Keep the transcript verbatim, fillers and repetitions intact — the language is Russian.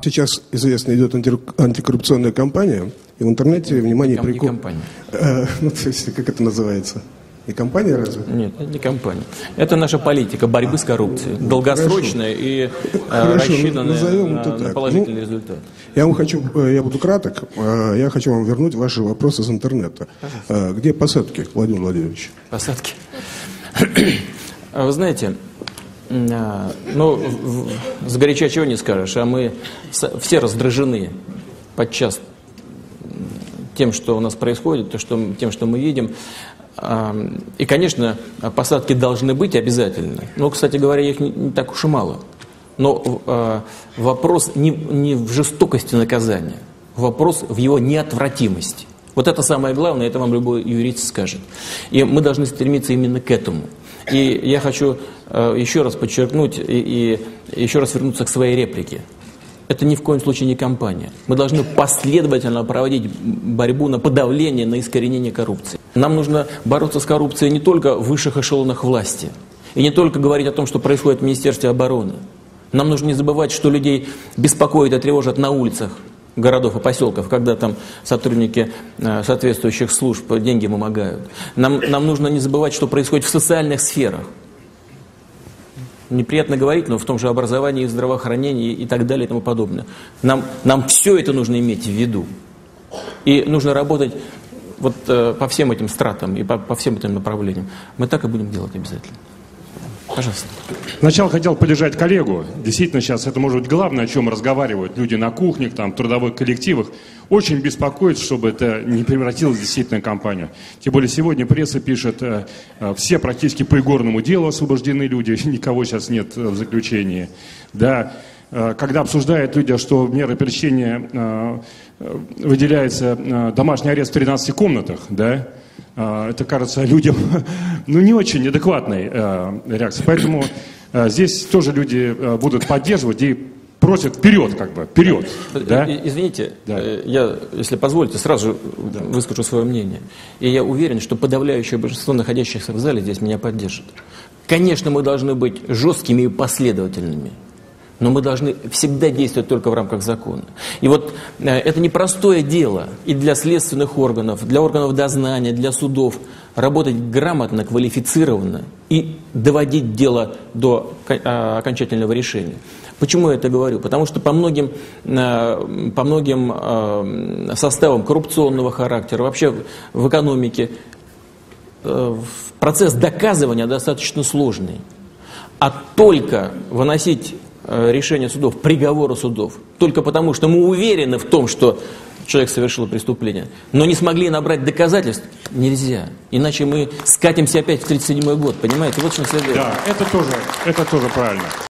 Сейчас, известно, идет анти антикоррупционная кампания, и в интернете, внимание, Ком- прику... Не кампания. Э, ну, то есть, как это называется? Не кампания разве? Нет, это не кампания. Это наша политика борьбы с коррупцией. Долгосрочная и э, рассчитанная на, на положительный ну, результат. Я вам хочу, я буду краток, я хочу вам вернуть ваши вопросы из интернета. Пожалуйста. Где посадки, Владимир Владимирович? Посадки. Вы знаете, ну, сгоряча чего не скажешь, а мы все раздражены подчас тем, что у нас происходит, то, что, тем, что мы видим. И, конечно, посадки должны быть обязательно. Но, кстати говоря, их не, не так уж и мало. Но э, вопрос не, не в жестокости наказания, вопрос в его неотвратимости. Вот это самое главное, это вам любой юрист скажет. И мы должны стремиться именно к этому. И я хочу э, еще раз подчеркнуть и, и еще раз вернуться к своей реплике. Это ни в коем случае не кампания. Мы должны последовательно проводить борьбу на подавление, на искоренение коррупции. Нам нужно бороться с коррупцией не только в высших эшелонах власти, и не только говорить о том, что происходит в Министерстве обороны. Нам нужно не забывать, что людей беспокоит и тревожит на улицах городов и поселков, когда там сотрудники э, соответствующих служб деньги вымогают. Нам, нам нужно не забывать, что происходит в социальных сферах. Неприятно говорить, но в том же образовании, здравоохранении и так далее и тому подобное. Нам, нам все это нужно иметь в виду. И нужно работать вот э, по всем этим стратам и по, по всем этим направлениям. Мы так и будем делать обязательно. Пожалуйста. Сначала хотел поддержать коллегу. Действительно, сейчас это может быть главное, о чем разговаривают люди на кухнях, там, в трудовых коллективах. Очень беспокоит, чтобы это не превратилось в действительно кампанию. Тем более сегодня пресса пишет, э, э, все практически по игорному делу освобождены люди, никого сейчас нет в заключении. Да. Э, когда обсуждают люди, что в меры пресечения э, выделяется э, домашний арест в тринадцати комнатах, да, это кажется людям ну, не очень адекватной э, реакцией. Поэтому э, здесь тоже люди э, будут поддерживать и просят вперед, как бы, вперед. Да? Извините, да. я, если позволите, сразу же да. выскажу свое мнение. И я уверен, что подавляющее большинство находящихся в зале здесь меня поддержит. Конечно, мы должны быть жесткими и последовательными. Но мы должны всегда действовать только в рамках закона. И вот э, это непростое дело и для следственных органов, для органов дознания, для судов. Работать грамотно, квалифицированно и доводить дело до э, окончательного решения. Почему я это говорю? Потому что по многим, э, по многим э, составам коррупционного характера, вообще в экономике, э, процесс доказывания достаточно сложный. А только выносить решения судов, приговоры судов, только потому, что мы уверены в том, что человек совершил преступление, но не смогли набрать доказательств, нельзя. Иначе мы скатимся опять в тридцать седьмой год, понимаете? Вот что следует. Да, это тоже, это тоже правильно.